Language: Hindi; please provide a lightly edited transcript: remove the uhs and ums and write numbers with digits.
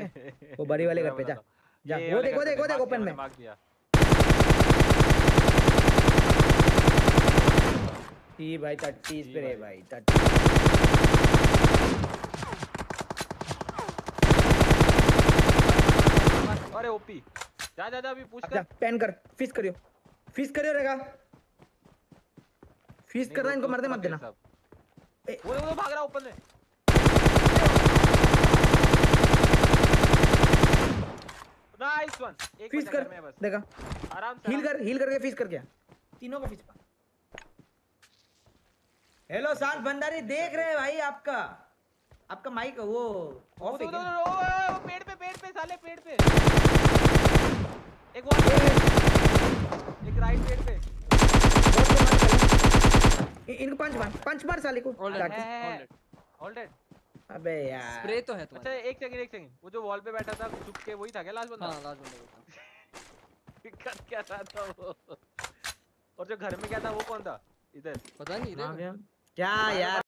वो बड़ी वाले घर पे जा जा। वो देखो ओपन में मार्क दिया। जी भाई 30 पे रे भाई 30। अरे ओपी जा जा जा अभी पूछ कर। पेन कर फिश करियो रहेगा। फिश कर रहा है इनको मरते मत देना। वो भाग रहा ऊपर में। Nice one. एक फिश कर में बस देखा आराम से हील करके फिश कर गया तीनों को फिश पा। हेलो सांस भंडारी देख रहे हैं भाई आपका माइक वो ऑफ है क्या? पेड़ पे साले पेड़ पे एक राइट पेड़ पे। इनको पंच मार साले को। All dead. अबे यार स्प्रे तो है अच्छा एक सेकंड वो जो वॉल पे बैठा था छुप के वही था क्या लास्ट बंदा? हां लास्ट बंदा कर क्या रहा था वो? और जो घर में क्या था वो कौन था इधर? पता नहीं इधर क्या यार